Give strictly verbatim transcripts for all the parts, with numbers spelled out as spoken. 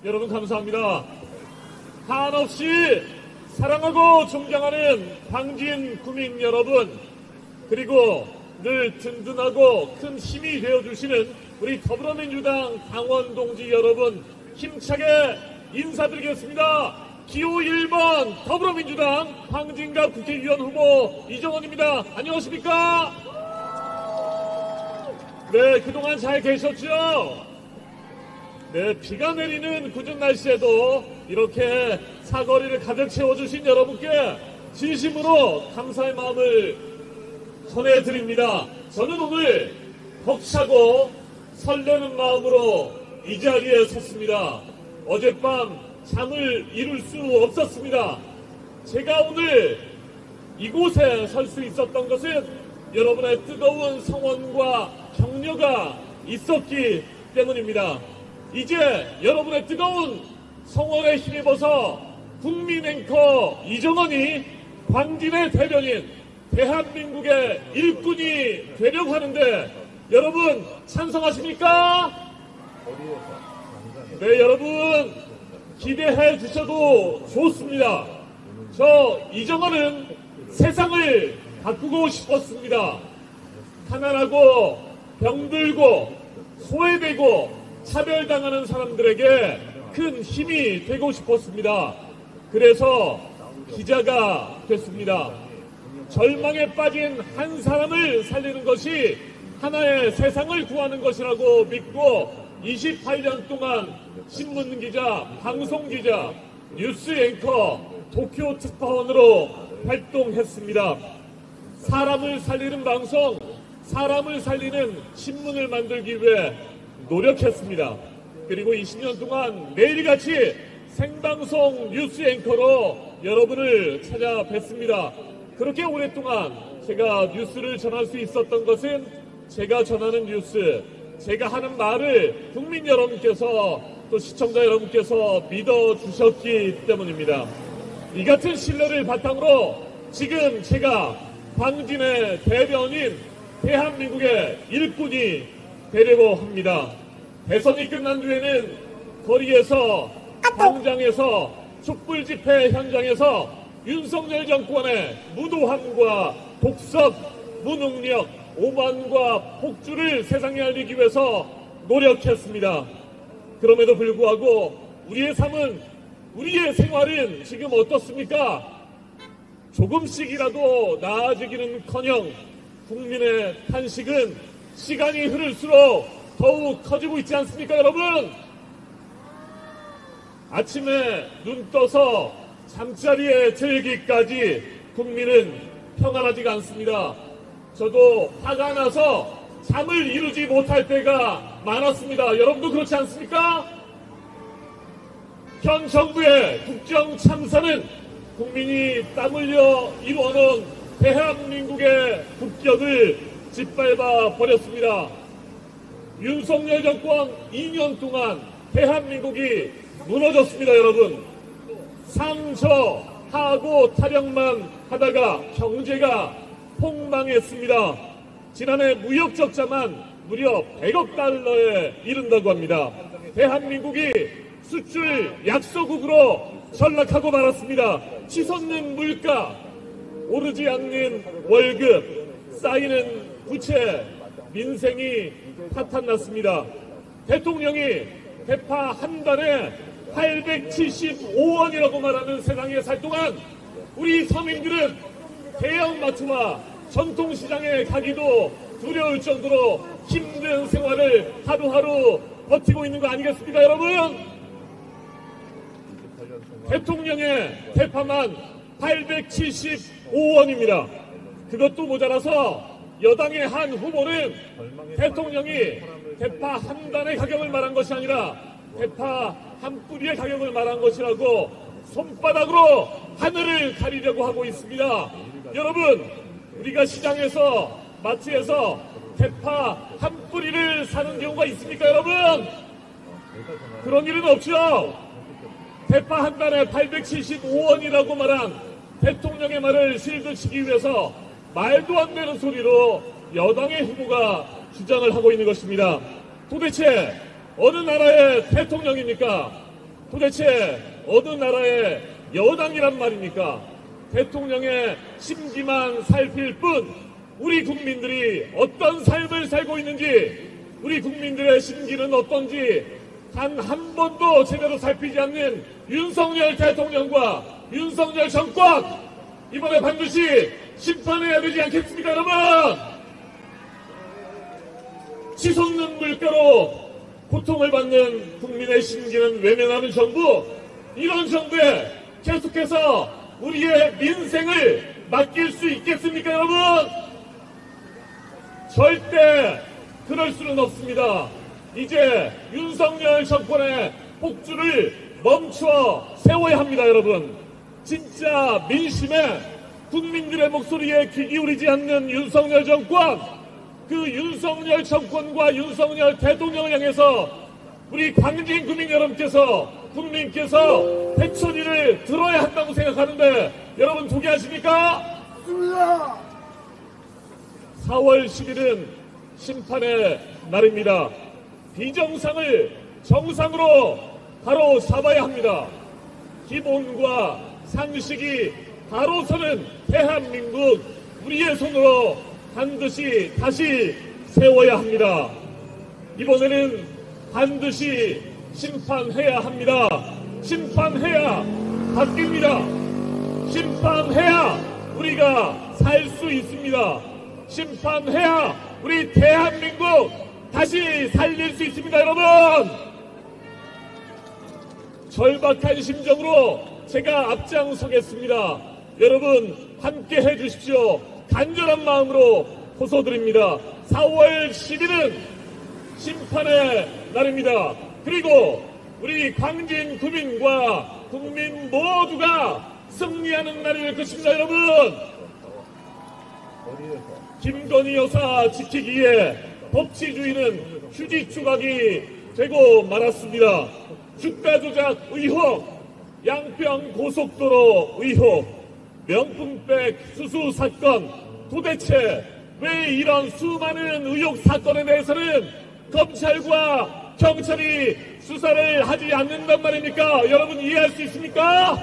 여러분 감사합니다. 한없이 사랑하고 존경하는 광진 구민 여러분, 그리고 늘 든든하고 큰 힘이 되어주시는 우리 더불어민주당 당원동지 여러분, 힘차게 인사드리겠습니다. 기호 일 번 더불어민주당 광진갑 국회의원 후보 이정원입니다. 안녕하십니까? 네, 그동안 잘 계셨죠? 네, 비가 내리는 궂은 날씨에도 이렇게 사거리를 가득 채워주신 여러분께 진심으로 감사의 마음을 전해드립니다. 저는 오늘 벅차고 설레는 마음으로 이 자리에 섰습니다. 어젯밤 잠을 이룰 수 없었습니다. 제가 오늘 이곳에 설 수 있었던 것은 여러분의 뜨거운 성원과 격려가 있었기 때문입니다. 이제 여러분의 뜨거운 성원에 힘입어서 국민 앵커 이정원이 광진의 대변인, 대한민국의 일꾼이 되려고 하는데 여러분 찬성하십니까? 네, 여러분 기대해 주셔도 좋습니다. 저 이정원은 세상을 바꾸고 싶었습니다. 가난하고 병들고 소외되고 차별당하는 사람들에게 큰 힘이 되고 싶었습니다. 그래서 기자가 됐습니다. 절망에 빠진 한 사람을 살리는 것이 하나의 세상을 구하는 것이라고 믿고 이십팔 년 동안 신문기자, 방송기자, 뉴스 앵커, 도쿄 특파원으로 활동했습니다. 사람을 살리는 방송, 사람을 살리는 신문을 만들기 위해 노력했습니다. 그리고 이십 년 동안 매일같이 생방송 뉴스 앵커로 여러분을 찾아뵙습니다. 그렇게 오랫동안 제가 뉴스를 전할 수 있었던 것은 제가 전하는 뉴스, 제가 하는 말을 국민 여러분께서 또 시청자 여러분께서 믿어주셨기 때문입니다. 이 같은 신뢰를 바탕으로 지금 제가 광진의 대변인, 대한민국의 일꾼이 되려고 합니다. 대선이 끝난 뒤에는 거리에서, 광장에서, 촛불 집회 현장에서 윤석열 정권의 무도함과 독섭, 무능력, 오만과 폭주를 세상에 알리기 위해서 노력했습니다. 그럼에도 불구하고 우리의 삶은, 우리의 생활은 지금 어떻습니까? 조금씩이라도 나아지기는커녕 국민의 탄식은 시간이 흐를수록 더욱 커지고 있지 않습니까, 여러분? 아침에 눈 떠서 잠자리에 들기까지 국민은 평안하지가 않습니다. 저도 화가 나서 잠을 이루지 못할 때가 많았습니다. 여러분도 그렇지 않습니까? 현 정부의 국정 참사는 국민이 땀 흘려 이루어놓은 대한민국의 국격을 짓밟아 버렸습니다. 윤석열 정권 이 년 동안 대한민국이 무너졌습니다, 여러분. 상처, 하고 타령만 하다가 경제가 폭망했습니다. 지난해 무역 적자만 무려 백억 달러에 이른다고 합니다. 대한민국이 수출 약소국으로 전락하고 말았습니다. 치솟는 물가, 오르지 않는 월급, 쌓이는 부채, 민생이 파탄났습니다. 대통령이 대파 한 달에 팔백칠십오 원이라고 말하는 세상에 살 동안 우리 서민들은 대형마트와 전통시장에 가기도 두려울 정도로 힘든 생활을 하루하루 버티고 있는 거 아니겠습니까, 여러분? 대통령의 대파만 팔백칠십오 원입니다. 그것도 모자라서 여당의 한 후보는 대통령이 대파 한 단의 가격을 말한 것이 아니라 대파 한 뿌리의 가격을 말한 것이라고 손바닥으로 하늘을 가리려고 하고 있습니다. 여러분, 우리가 시장에서, 마트에서 대파 한 뿌리를 사는 경우가 있습니까, 여러분? 그런 일은 없죠. 대파 한 단에 팔백칠십오 원이라고 말한 대통령의 말을 실드치기 위해서 말도 안 되는 소리로 여당의 후보가 주장을 하고 있는 것입니다. 도대체 어느 나라의 대통령입니까? 도대체 어느 나라의 여당이란 말입니까? 대통령의 심기만 살필 뿐 우리 국민들이 어떤 삶을 살고 있는지, 우리 국민들의 심기는 어떤지 단 한 번도 제대로 살피지 않는 윤석열 대통령과 윤석열 정권, 이번에 반드시 심판해야 되지 않겠습니까, 여러분? 치솟는 물가로 고통을 받는 국민의 심기는 외면하는 정부, 이런 정부에 계속해서 우리의 민생을 맡길 수 있겠습니까, 여러분? 절대 그럴 수는 없습니다. 이제 윤석열 정권의 폭주를 멈춰 세워야 합니다, 여러분. 진짜 민심에, 국민들의 목소리에 귀 기울이지 않는 윤석열 정권, 그 윤석열 정권과 윤석열 대통령을 향해서 우리 광진 국민 여러분께서, 국민께서 대처리를 들어야 한다고 생각하는데 여러분 동의하십니까? 맞습니다. 사월 십일은 심판의 날입니다. 비정상을 정상으로 바로 잡아야 합니다. 기본과 상식이 바로 서는 대한민국, 우리의 손으로 반드시 다시 세워야 합니다. 이번에는 반드시 심판해야 합니다. 심판해야 바뀝니다. 심판해야 우리가 살 수 있습니다. 심판해야 우리 대한민국 다시 살릴 수 있습니다, 여러분. 절박한 심정으로 제가 앞장서겠습니다. 여러분 함께 해주십시오. 간절한 마음으로 호소드립니다. 사월 십일은 심판의 날입니다. 그리고 우리 광진 국민과 국민 모두가 승리하는 날이 될 것입니다, 여러분. 김건희 여사 지키기에 법치주의는 휴지 조각이 되고 말았습니다. 주가 조작 의혹, 양평 고속도로 의혹, 명품백 수수 사건, 도대체 왜 이런 수많은 의혹 사건에 대해서는 검찰과 경찰이 수사를 하지 않는단 말입니까? 여러분 이해할 수 있습니까?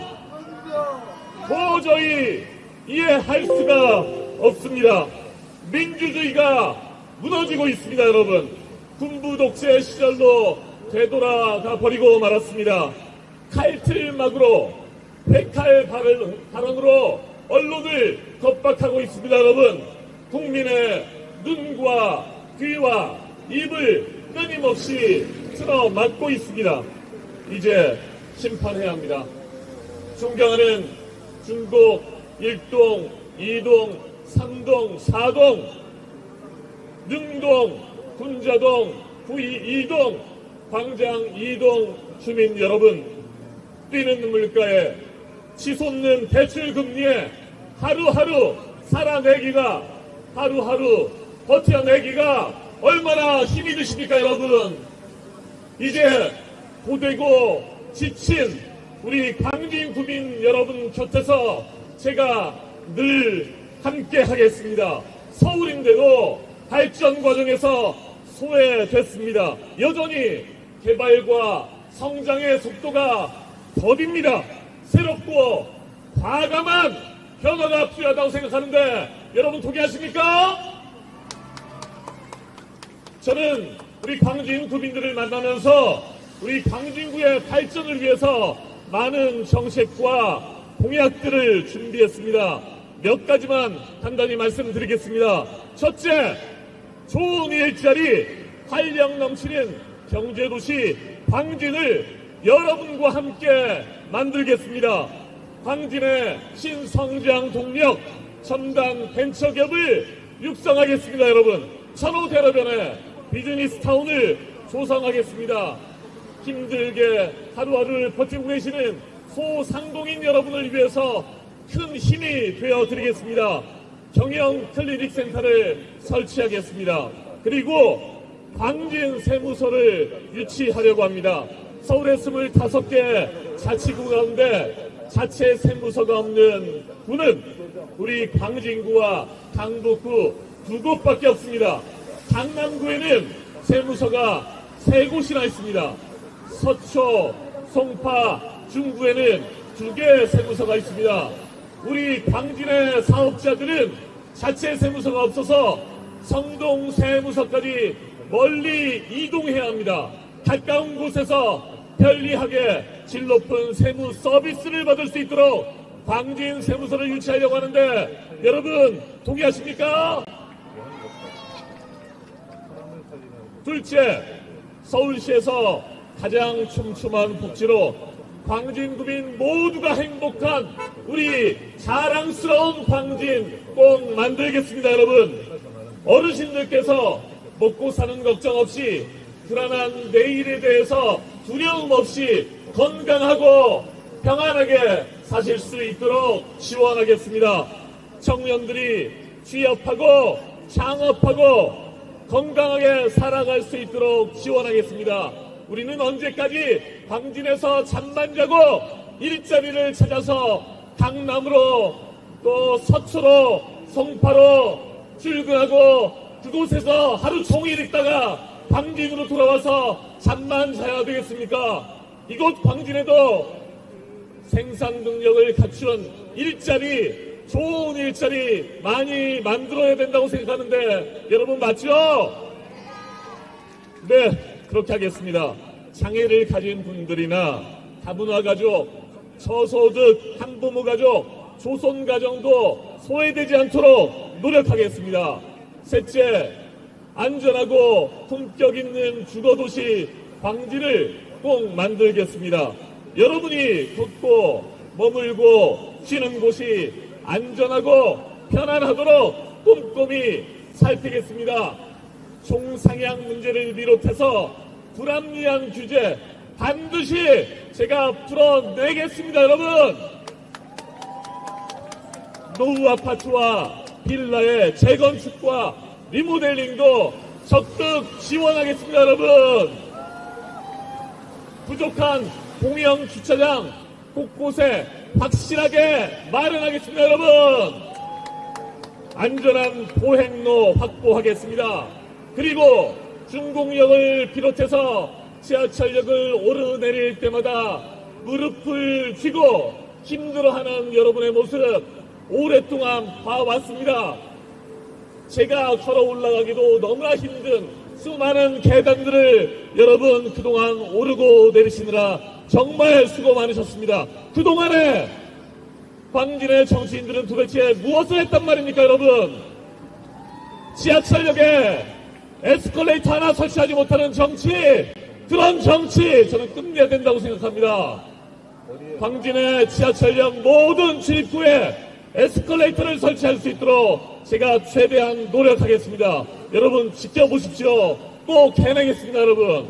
도저히 이해할 수가 없습니다. 민주주의가 무너지고 있습니다, 여러분. 군부 독재 시절로 되돌아가 버리고 말았습니다. 칼틀막으로, 백칼 발언으로 언론을 겁박하고 있습니다, 여러분. 국민의 눈과 귀와 입을 끊임없이 틀어막고 있습니다. 이제 심판해야 합니다. 존경하는 중곡 일 동, 이 동, 삼 동, 사 동, 능동, 군자동, 구이 이 동, 광장 이 동 주민 여러분, 뛰는 물가에, 치솟는 대출금리에 하루하루 살아내기가, 하루하루 버텨내기가 얼마나 힘이 드십니까, 여러분? 이제 고되고 지친 우리 광진 국민 여러분 곁에서 제가 늘 함께 하겠습니다. 서울인데도 발전 과정에서 소외됐습니다. 여전히 개발과 성장의 속도가 더딥니다. 새롭고 과감한 변화가 필요하다고 생각하는데 여러분 동의하십니까? 저는 우리 광진 구민들을 만나면서 우리 광진구의 발전을 위해서 많은 정책과 공약들을 준비했습니다. 몇 가지만 간단히 말씀드리겠습니다. 첫째, 좋은 일자리, 활력 넘치는 경제도시 광진을 여러분과 함께 만들겠습니다. 광진의 신성장 동력, 첨단 벤처기업을 육성하겠습니다, 여러분. 천호대로변의 비즈니스타운을 조성하겠습니다. 힘들게 하루하루를 버티고 계시는 소상공인 여러분을 위해서 큰 힘이 되어드리겠습니다. 경영 클리닉 센터를 설치하겠습니다. 그리고 광진 세무서를 유치하려고 합니다. 서울에 스물다섯 개 자치구 가운데 자체 세무서가 없는 구는 우리 광진구와 강북구 두 곳밖에 없습니다. 강남구에는 세무서가 세 곳이나 있습니다. 서초, 송파, 중구에는 두 개의 세무서가 있습니다. 우리 광진의 사업자들은 자체 세무서가 없어서 성동 세무서까지 멀리 이동해야 합니다. 가까운 곳에서 편리하게 질 높은 세무 서비스를 받을 수 있도록 광진 세무서를 유치하려고 하는데 여러분 동의하십니까? 둘째, 서울시에서 가장 촘촘한 복지로 광진 구민 모두가 행복한 우리 자랑스러운 광진 꼭 만들겠습니다. 여러분, 어르신들께서 먹고 사는 걱정 없이 불안한 내일에 대해서 두려움 없이 건강하고 평안하게 사실 수 있도록 지원하겠습니다. 청년들이 취업하고 창업하고 건강하게 살아갈 수 있도록 지원하겠습니다. 우리는 언제까지 광진에서 잠만 자고 일자리를 찾아서 강남으로 또 서초로 송파로 출근하고 그곳에서 하루 종일 있다가 광진으로 돌아와서 잠만 자야 되겠습니까? 이곳 광진에도 생산 능력을 갖춘 일자리, 좋은 일자리 많이 만들어야 된다고 생각하는데 여러분 맞죠? 네, 그렇게 하겠습니다. 장애를 가진 분들이나 다문화 가족, 저소득, 한부모 가족, 조선 가정도 소외되지 않도록 노력하겠습니다. 셋째, 안전하고 품격 있는 주거도시 광진을 꼭 만들겠습니다. 여러분이 걷고 머물고 쉬는 곳이 안전하고 편안하도록 꼼꼼히 살피겠습니다. 총상향 문제를 비롯해서 불합리한 규제 반드시 제가 풀어내겠습니다. 여러분, 노후 아파트와 빌라의 재건축과 리모델링도 적극 지원하겠습니다. 여러분, 부족한 공영 주차장 곳곳에 확실하게 마련하겠습니다. 여러분, 안전한 보행로 확보하겠습니다. 그리고 중공역을 비롯해서 지하철역을 오르내릴 때마다 무릎을 쥐고 힘들어하는 여러분의 모습 오랫동안 봐왔습니다. 제가 걸어 올라가기도 너무나 힘든 수많은 계단들을 여러분 그동안 오르고 내리시느라 정말 수고 많으셨습니다. 그동안에 광진의 정치인들은 도대체 무엇을 했단 말입니까? 여러분, 지하철역에 에스컬레이터 하나 설치하지 못하는 정치, 그런 정치 저는 끝내야 된다고 생각합니다. 광진의 지하철역 모든 출입구에 에스컬레이터를 설치할 수 있도록 제가 최대한 노력하겠습니다. 여러분 지켜보십시오. 꼭 해내겠습니다. 여러분,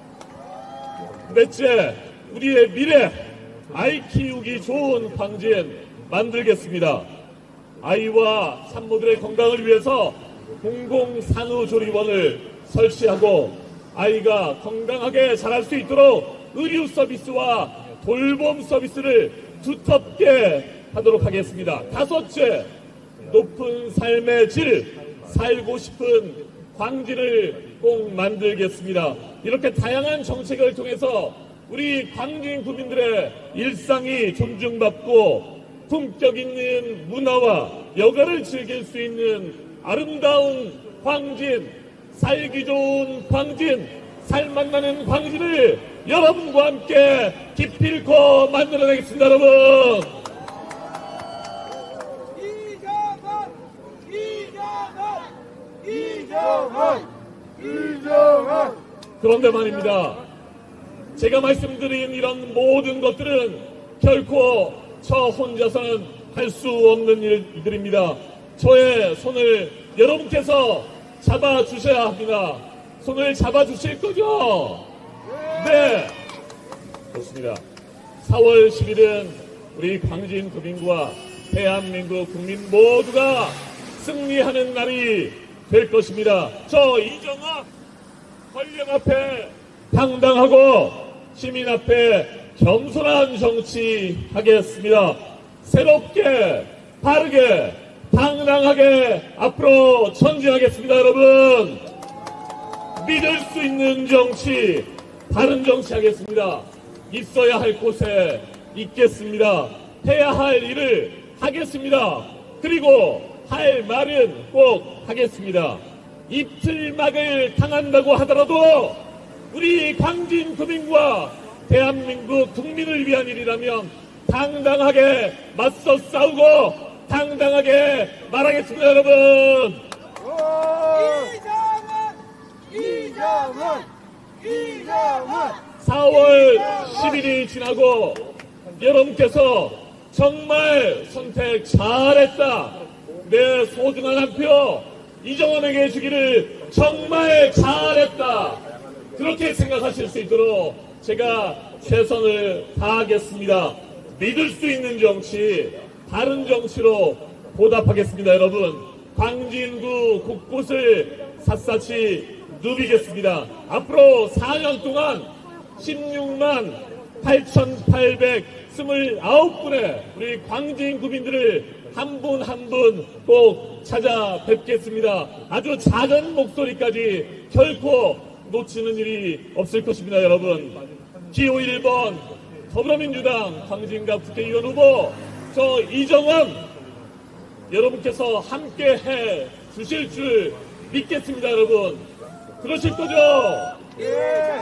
넷째, 우리의 미래, 아이 키우기 좋은 광진 만들겠습니다. 아이와 산모들의 건강을 위해서 공공산후조리원을 설치하고 아이가 건강하게 자랄 수 있도록 의료 서비스와 돌봄 서비스를 두텁게 하도록 하겠습니다. 다섯째, 높은 삶의 질, 살고 싶은 광진을 꼭 만들겠습니다. 이렇게 다양한 정책을 통해서 우리 광진 구민들의 일상이 존중받고 품격 있는 문화와 여가를 즐길 수 있는 아름다운 광진, 살기 좋은 광진, 살맛나는 광진을 여러분과 함께 기필코 만들어내겠습니다. 여러분, 이정환, 이정환, 이정환, 이정환. 그런데 말입니다, 제가 말씀드린 이런 모든 것들은 결코 저 혼자서는 할 수 없는 일들입니다. 저의 손을 여러분께서 잡아주셔야 합니다. 손을 잡아주실 거죠? 네, 좋습니다. 사월 십일은 우리 광진 구민과 대한민국 국민 모두가 승리하는 날이 될 것입니다. 저 이정환, 권력 앞에 당당하고 시민 앞에 겸손한 정치 하겠습니다. 새롭게, 바르게, 당당하게 앞으로 전진하겠습니다. 여러분, 믿을 수 있는 정치, 바른 정치 하겠습니다. 있어야 할 곳에 있겠습니다. 해야 할 일을 하겠습니다. 그리고 할 말은 꼭 하겠습니다. 입틀막을 당한다고 하더라도 우리 광진 구민과 대한민국 국민을 위한 일이라면 당당하게 맞서 싸우고 당당하게 말하겠습니다, 여러분. 이정은 이정은 이정은 사월 십일이 지나고 여러분께서 정말 선택 잘했다. 내 소중한 한 표 이정원에게 주기를 정말 잘했다. 그렇게 생각하실 수 있도록 제가 최선을 다하겠습니다. 믿을 수 있는 정치, 다른 정치로 보답하겠습니다, 여러분. 광진구 곳곳을 샅샅이 누비겠습니다. 앞으로 사 년 동안 십육만 팔천팔백이십구 분의 우리 광진 구민들을 한 분 한 분 꼭 찾아뵙겠습니다. 아주 작은 목소리까지 결코 놓치는 일이 없을 것입니다, 여러분. 기호 일 번 더불어민주당 광진갑 국회의원 후보 저 이정원 여러분께서 함께 해 주실 줄 믿겠습니다, 여러분. 그러실 거죠? 예.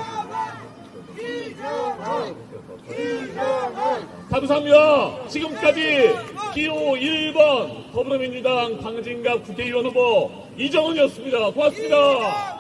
이정은 이정은 감사합니다. 지금까지 기호 일 번 더불어민주당 광진갑 국회의원 후보 이정원이었습니다. 고맙습니다.